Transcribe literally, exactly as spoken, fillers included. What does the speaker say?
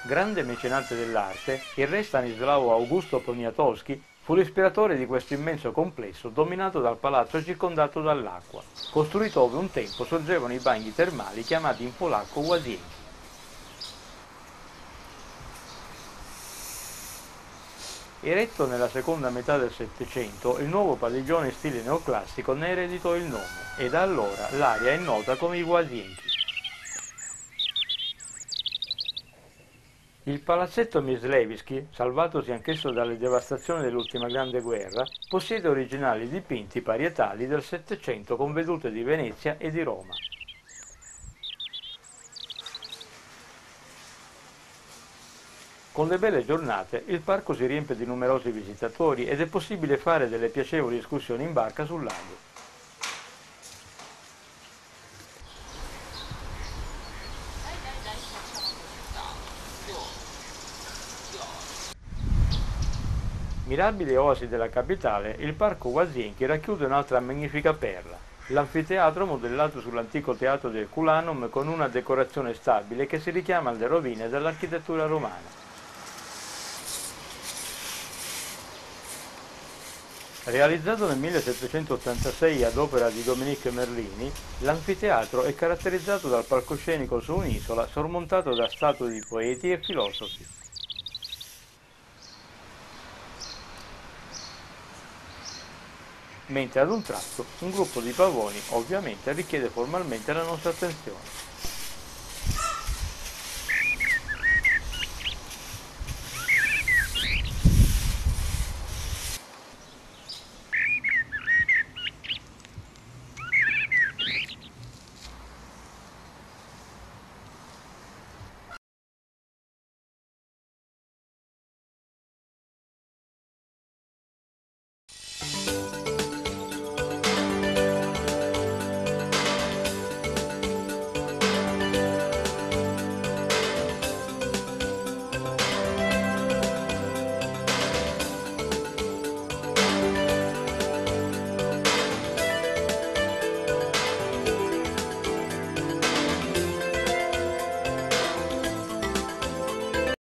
Grande mecenate dell'arte, il re Stanislao Augusto Poniatowski fu l'ispiratore di questo immenso complesso dominato dal palazzo circondato dall'acqua, costruito dove un tempo sorgevano i bagni termali chiamati in polacco łazienki. Eretto nella seconda metà del Settecento, il nuovo padiglione in stile neoclassico ne ereditò il nome e da allora l'area è nota come i łazienki. Il palazzetto Myslewski, salvatosi anch'esso dalle devastazioni dell'ultima grande guerra, possiede originali dipinti parietali del Settecento con vedute di Venezia e di Roma. Con le belle giornate il parco si riempie di numerosi visitatori ed è possibile fare delle piacevoli escursioni in barca sul lago. Mirabile oasi della capitale, il parco Łazienki racchiude un'altra magnifica perla, l'anfiteatro modellato sull'antico teatro del Culanum con una decorazione stabile che si richiama alle rovine dell'architettura romana. Realizzato nel millesettecentottantasei ad opera di Dominique Merlini, l'anfiteatro è caratterizzato dal palcoscenico su un'isola sormontato da statue di poeti e filosofi. Mentre ad un tratto un gruppo di pavoni ovviamente richiede formalmente la nostra attenzione.